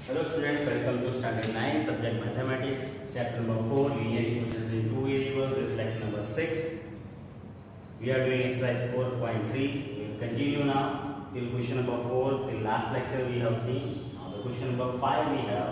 Hello students, welcome to standard 9 subject mathematics, chapter number 4, linear equations in two variables. This is lecture number 6. We are doing exercise 4.3. We will continue now till question number 4. Till last lecture we have seen. Now the question number 5 we have.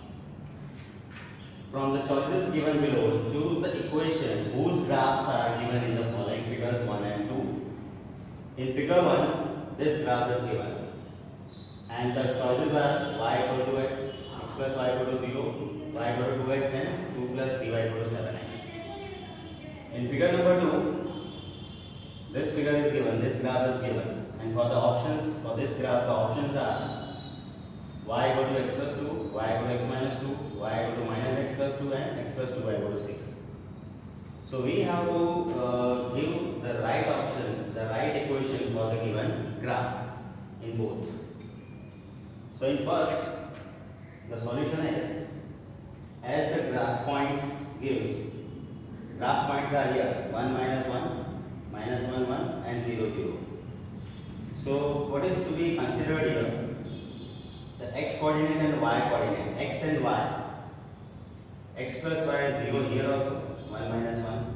From the choices given below, choose the equation whose graphs are given in the following figures 1 and 2. In figure 1, this graph is given. And the choices are y equal to x, x plus y equal to 0, y equal to 2x and 2 plus 3y equal to 7x. In figure number 2, this figure is given, this graph is given. And for the options, for this graph, the options are y equal to x plus 2, y equal to x minus 2, y equal to minus x plus 2 and x plus 2y equal to 6. So we have to give the right option, the right equation for the given graph in both. So in first, the solution is, as the graph points gives, graph points are here 1 minus 1, minus 1 1 and 0 0. So what is to be considered here? The x coordinate and y coordinate, x and y. X plus y is 0 here also, 1 minus 1.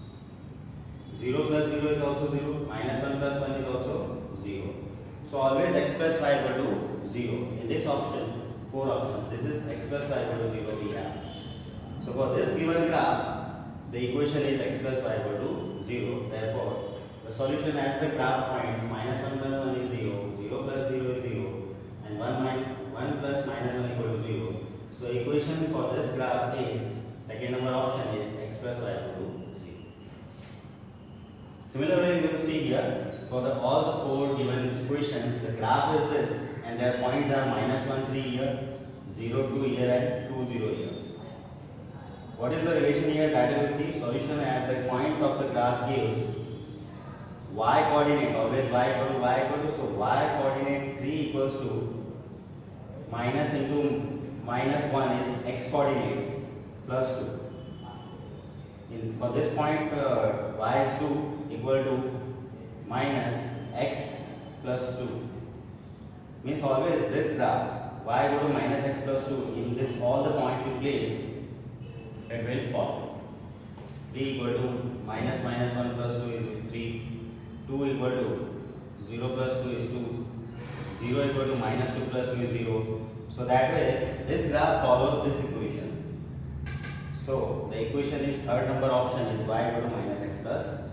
0 plus 0 is also 0, minus 1 plus 1 is also 0. So always x plus y equal to 0. In this option, 4 options, this is x plus y equal to 0 we have. So for this given graph, the equation is x plus y equal to 0. Therefore, the solution as the graph points minus 1 plus 1 is 0, 0 plus 0 is 0, and 1 plus minus 1 equal to 0. So equation for this graph is, second number option is x plus y equal to 0. Similarly, we will see here, for all the 4 given equations, the graph is this, and their points are minus 1 3 here, 0 2 here and 2 0 here. What is the relation here? That you will see. Solution as the points of the graph gives y coordinate, always y equal to, so y coordinate 3 equals to minus into minus 1 is x coordinate plus 2. For this point, y is 2 equal to minus x plus 2. Means always this graph, y equal to minus x plus 2, in this all the points in place, it will fall. 3 equal to minus 1 plus 2 is 3, 2 equal to 0 plus 2 is 2, 0 equal to minus 2 plus 2 is 0. So that way, this graph follows this equation. So the equation is, third number option is y equal to minus x plus 2.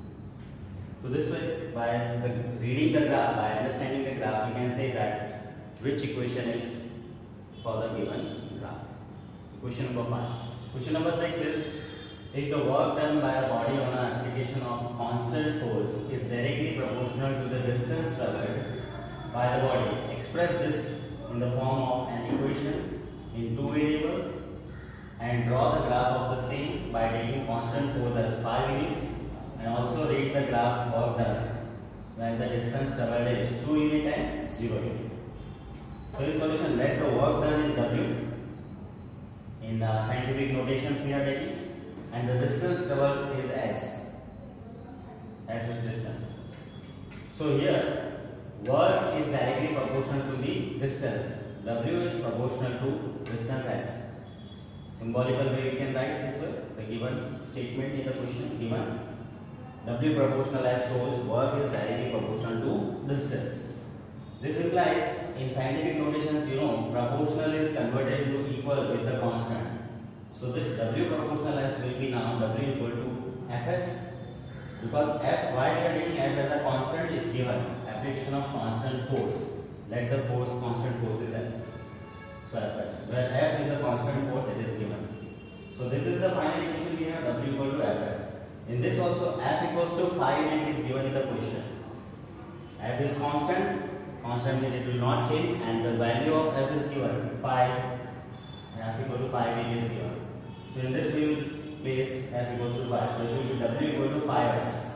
So this way, by reading the graph, by understanding the graph, we can say that which equation is for the given graph. Question number 5. Question number 6 is, if the work done by a body on an application of constant force is directly proportional to the distance covered by the body, express this in the form of an equation in two variables and draw the graph of the same by taking constant force as 5 units. And also rate the graph work done when the distance covered is 2 unit and 0 unit. So in solution, let the work done is W in scientific notations we are taking, and the distance covered is S. S is distance. So here, work is directly proportional to the distance. W is proportional to distance S. Symbolical way you can write this way, the given statement in the question given. W proportional as shows work is directly proportional to distance. This implies, in scientific notations, proportional is converted into equal with the constant. So this W proportional as will be now W equal to Fs, because F, why we are taking F as a constant is given, application of constant force. Let the force, constant force is F. So Fs, where F is the constant force, it is given. So this is the final equation we have, W equal to Fs. In this also, F equals to 5 unit is given in the question. F is constant means it will not change, and the value of F is given 5, and F equal to 5 unit is given. So in this we will place F equals to 5, so it will be W equal to 5s.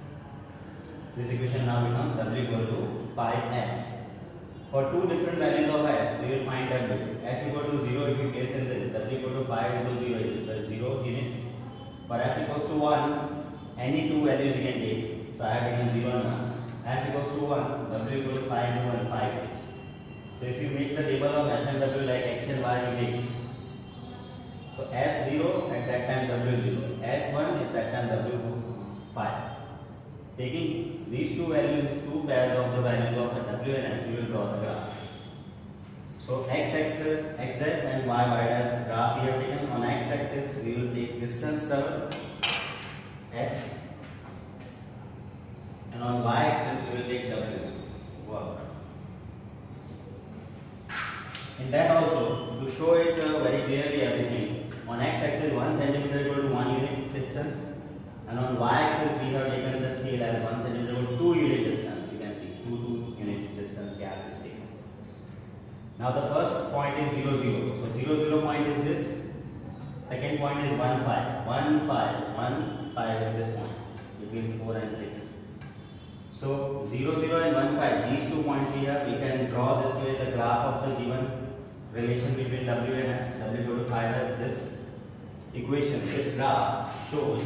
This equation now becomes W equal to 5s. For two different values of S, we will find W. S equal to 0 if we place in this, W equal to 5 equal to 0, it is 0 unit. For S equals to 1, any two values we can take. So I have taken 0 now. S equals to 1, W equal to 5 2 and 5x. So if you make the table of S and W like X and Y, you make. So S0 at that time W0, S1 is that time W5. Taking these two values, two pairs of the values of W and S, we will draw the graph. So x-axis, x's and y-y' graph we have taken. On x-axis, we will take distance traveled, S, and on y-axis, we will take W, work. In that also, to show it very clearly everything, on x-axis 1 centimeter equal to 1 unit distance, and on y-axis we have taken the scale as 1 centimeter equal to 2 unit distance. You can see 2 units distance gap is taken. Now the first point is 0, 0. So 0, 0 point is this. Second point is 1, 5. 1, 5. 1, 5 is this point between 4 and 6. So 0, 0 and 1, 5. These 2 points here, we can draw this way the graph of the given relation between W and S. W equal to 5 as this equation. This graph shows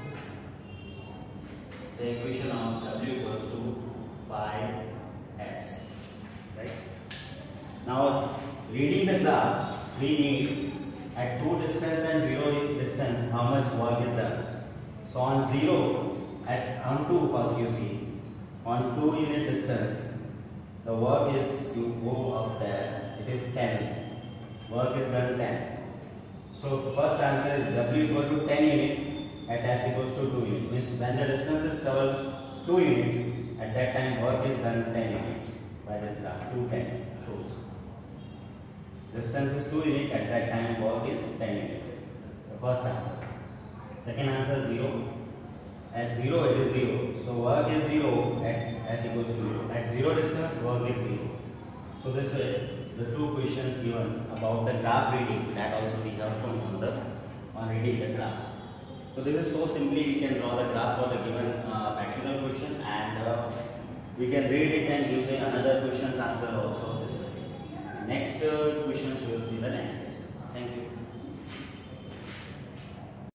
the equation of W equals to 5S. Right? Now, reading the graph, we need at 2 distance and 0 distance how much work is done. So on 0, on 2 first you see, on 2 unit distance, the work is, you go up there, it is 10. Work is done 10. So first answer is W equal to 10 unit at S equals to 2 unit. Means when the distance is covered 2 units, at that time work is done 10 units. By this graph, 2, 10 shows. Distance is 2 unit, at that time work is 10 unit. The first answer. Second answer 0. At 0 it is 0. So work is 0 at S equals to 0. At 0 distance work is 0. So this way the 2 questions given about the graph reading, that also we have shown on reading the graph. So this is so simply we can draw the graph for the given practical question, and we can read it and give the another question's answer also this way. Next questions we will see the next lesson. Thank you.